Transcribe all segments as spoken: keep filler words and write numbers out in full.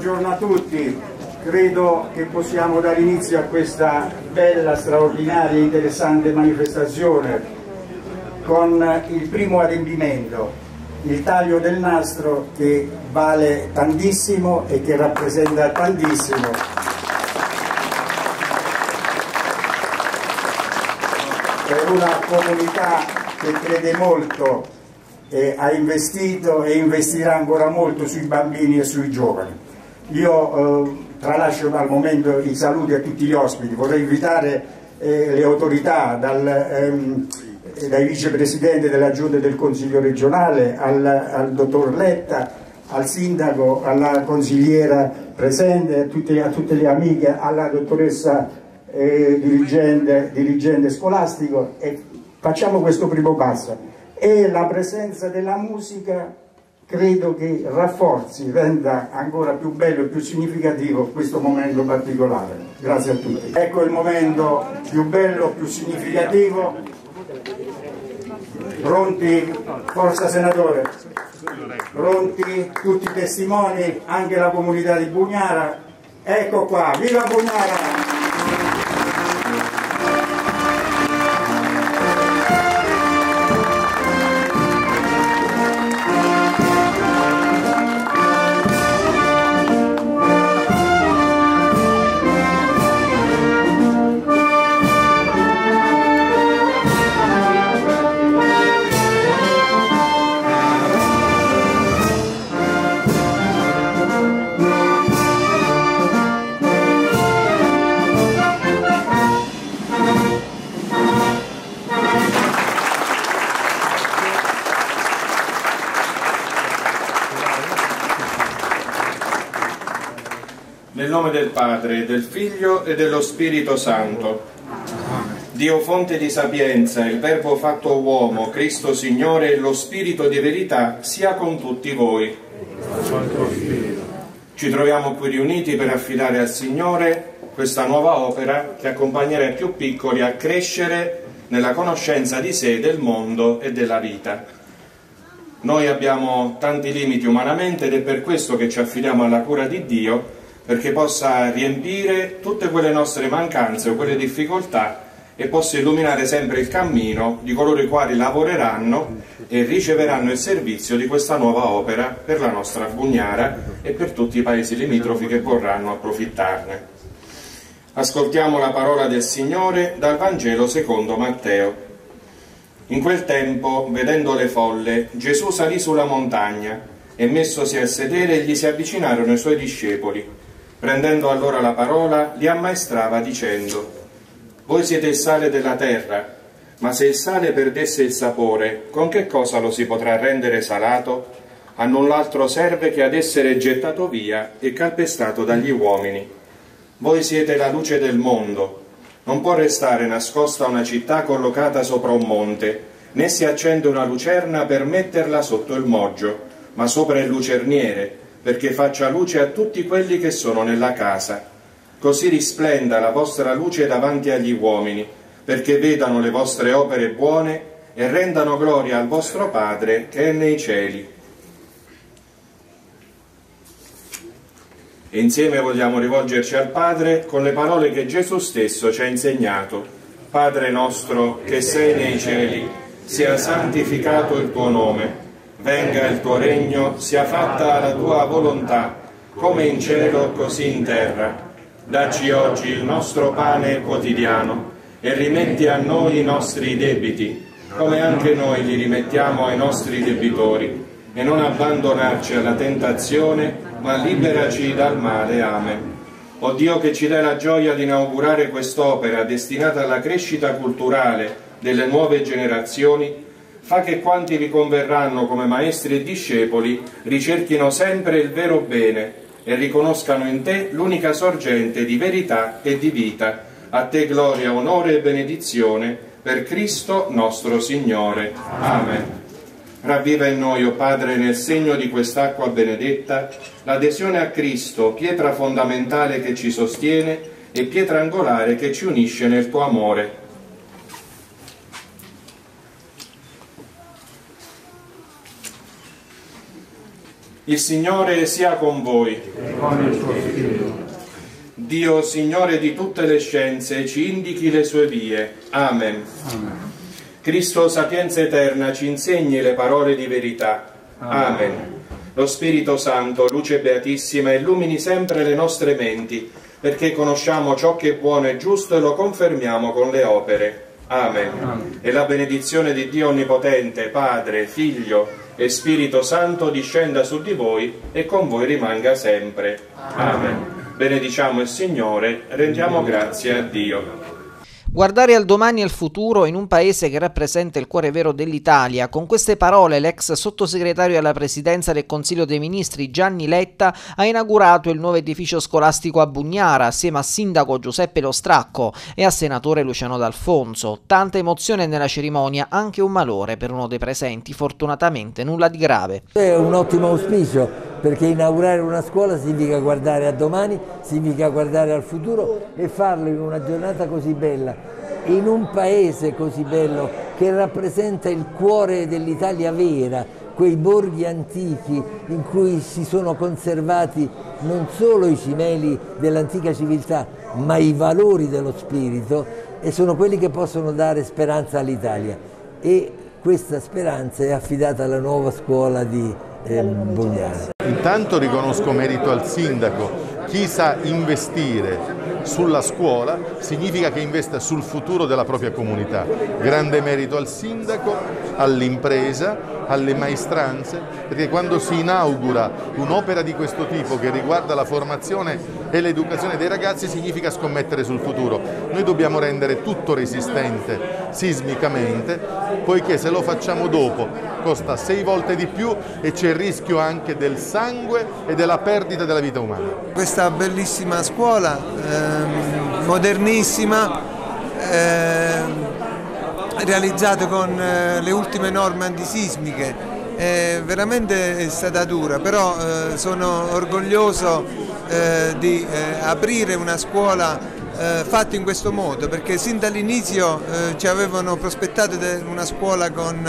buongiorno a tutti. Credo che possiamo dare inizio a questa bella, straordinaria e interessante manifestazione con il primo adempimento, il taglio del nastro, che vale tantissimo e che rappresenta tantissimo. Per una comunità che crede molto e ha investito e investirà ancora molto sui bambini e sui giovani. Io eh, tralascio al momento i saluti a tutti gli ospiti, vorrei invitare eh, le autorità, dal, ehm, dai vicepresidenti della Giunta del Consiglio regionale al, al dottor Letta, al sindaco, alla consigliera presente, a tutte, a tutte le amiche, alla dottoressa eh, dirigente, dirigente scolastico, e facciamo questo primo passo. E la presenza della musica credo che rafforzi, renda ancora più bello e più significativo questo momento particolare. Grazie a tutti. Ecco il momento più bello, più significativo. Pronti? Forza senatore. Pronti? Tutti i testimoni, anche la comunità di Bugnara. Ecco qua, viva Bugnara! Nel nome del Padre, del Figlio e dello Spirito Santo. Dio fonte di sapienza, il Verbo fatto uomo, Cristo Signore e lo Spirito di verità sia con tutti voi. Ci troviamo qui riuniti per affidare al Signore questa nuova opera che accompagnerà i più piccoli a crescere nella conoscenza di sé, del mondo e della vita. Noi abbiamo tanti limiti umanamente ed è per questo che ci affidiamo alla cura di Dio, perché possa riempire tutte quelle nostre mancanze o quelle difficoltà e possa illuminare sempre il cammino di coloro i quali lavoreranno e riceveranno il servizio di questa nuova opera per la nostra Bugnara e per tutti i paesi limitrofi che vorranno approfittarne. Ascoltiamo la parola del Signore dal Vangelo secondo Matteo. In quel tempo, vedendo le folle, Gesù salì sulla montagna e messosi a sedere gli si avvicinarono i suoi discepoli. Prendendo allora la parola, li ammaestrava dicendo: voi siete il sale della terra, ma se il sale perdesse il sapore, con che cosa lo si potrà rendere salato? A null'altro serve che ad essere gettato via e calpestato dagli uomini. Voi siete la luce del mondo. Non può restare nascosta una città collocata sopra un monte, né si accende una lucerna per metterla sotto il moggio, ma sopra il lucerniere, perché faccia luce a tutti quelli che sono nella casa. Così risplenda la vostra luce davanti agli uomini, perché vedano le vostre opere buone e rendano gloria al vostro Padre che è nei cieli. E insieme vogliamo rivolgerci al Padre con le parole che Gesù stesso ci ha insegnato. Padre nostro che sei nei cieli, sia santificato il tuo nome. Venga il tuo regno, sia fatta la tua volontà, come in cielo così in terra. Dacci oggi il nostro pane quotidiano e rimetti a noi i nostri debiti, come anche noi li rimettiamo ai nostri debitori, e non abbandonarci alla tentazione, ma liberaci dal male. Amen. O Dio, che ci dai la gioia di inaugurare quest'opera destinata alla crescita culturale delle nuove generazioni, fa che quanti vi converranno come maestri e discepoli ricerchino sempre il vero bene e riconoscano in te l'unica sorgente di verità e di vita. A te gloria, onore e benedizione per Cristo nostro Signore. Amen. Ravviva in noi, o Padre, nel segno di quest'acqua benedetta, l'adesione a Cristo, pietra fondamentale che ci sostiene e pietra angolare che ci unisce nel tuo amore. Il Signore sia con voi. E con il suo spirito. Dio, Signore di tutte le scienze, ci indichi le sue vie. Amen. Amen. Cristo, sapienza eterna, ci insegni le parole di verità. Amen. Amen. Lo Spirito Santo, luce beatissima, illumini sempre le nostre menti, perché conosciamo ciò che è buono e giusto e lo confermiamo con le opere. Amen. Amen. E la benedizione di Dio Onnipotente, Padre, Figlio e Spirito Santo discenda su di voi e con voi rimanga sempre. Amen. Amen. Benediciamo il Signore, rendiamo grazie a Dio. Guardare al domani e al futuro in un paese che rappresenta il cuore vero dell'Italia. Con queste parole l'ex sottosegretario alla presidenza del Consiglio dei Ministri Gianni Letta ha inaugurato il nuovo edificio scolastico a Bugnara assieme a sindaco Giuseppe Lo Stracco e a senatore Luciano D'Alfonso. Tanta emozione nella cerimonia, anche un malore per uno dei presenti, fortunatamente nulla di grave. È un ottimo auspicio, perché inaugurare una scuola significa guardare a domani, significa guardare al futuro e farlo in una giornata così bella, in un paese così bello che rappresenta il cuore dell'Italia vera, quei borghi antichi in cui si sono conservati non solo i cimeli dell'antica civiltà, ma i valori dello spirito, e sono quelli che possono dare speranza all'Italia. E questa speranza è affidata alla nuova scuola di eh, Bugnara. Intanto riconosco merito al sindaco. Chi sa investire sulla scuola significa che investa sul futuro della propria comunità. Grande merito al sindaco, all'impresa, alle maestranze, perché quando si inaugura un'opera di questo tipo che riguarda la formazione e l'educazione dei ragazzi significa scommettere sul futuro. Noi dobbiamo rendere tutto resistente sismicamente, poiché se lo facciamo dopo costa sei volte di più e c'è il rischio anche del sangue e della perdita della vita umana. Questa bellissima scuola, ehm, modernissima, ehm, realizzata con eh, le ultime norme antisismiche, eh, veramente è stata dura, però eh, sono orgoglioso eh, di eh, aprire una scuola eh, fatta in questo modo, perché sin dall'inizio eh, ci avevano prospettato una scuola con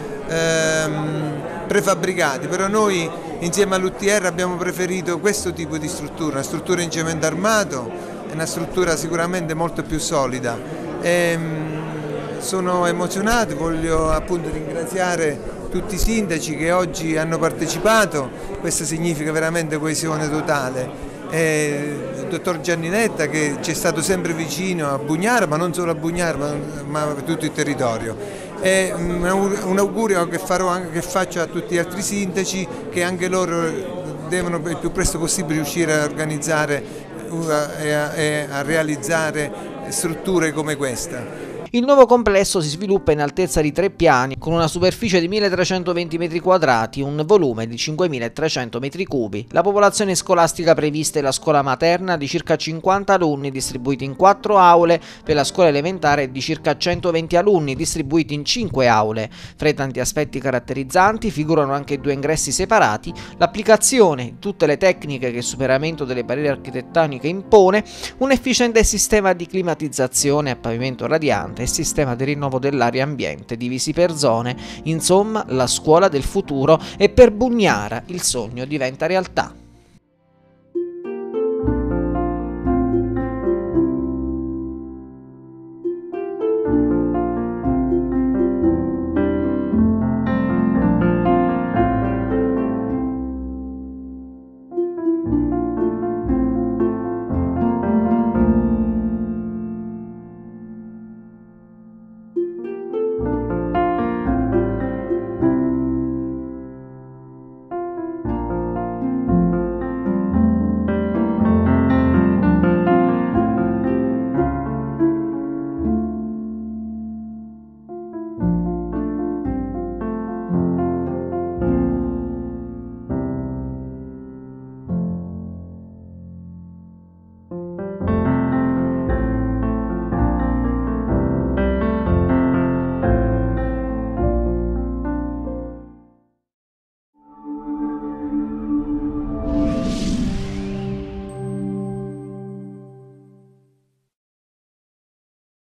ehm, prefabbricati, però noi insieme all'U T R abbiamo preferito questo tipo di struttura, una struttura in cemento armato, una struttura sicuramente molto più solida. E, sono emozionato, voglio appunto ringraziare tutti i sindaci che oggi hanno partecipato, questo significa veramente coesione totale. E il dottor Gianni Letta che ci è stato sempre vicino a Bugnara, ma non solo a Bugnara, ma, ma a tutto il territorio. E un augurio che, farò anche, che faccio a tutti gli altri sindaci, che anche loro devono il più presto possibile riuscire a organizzare e a, e a realizzare strutture come questa. Il nuovo complesso si sviluppa in altezza di tre piani, con una superficie di milletrecentoventi metri quadrati, un volume di cinquemilatrecento metri cubi. La popolazione scolastica prevista è la scuola materna di circa cinquanta alunni distribuiti in quattro aule, per la scuola elementare di circa centoventi alunni distribuiti in cinque aule. Fra i tanti aspetti caratterizzanti figurano anche due ingressi separati, l'applicazione di tutte le tecniche che il superamento delle barriere architettoniche impone, un efficiente sistema di climatizzazione a pavimento radiante e sistema di rinnovo dell'aria ambiente divisi per zone. Insomma, la scuola del futuro, e per Bugnara il sogno diventa realtà.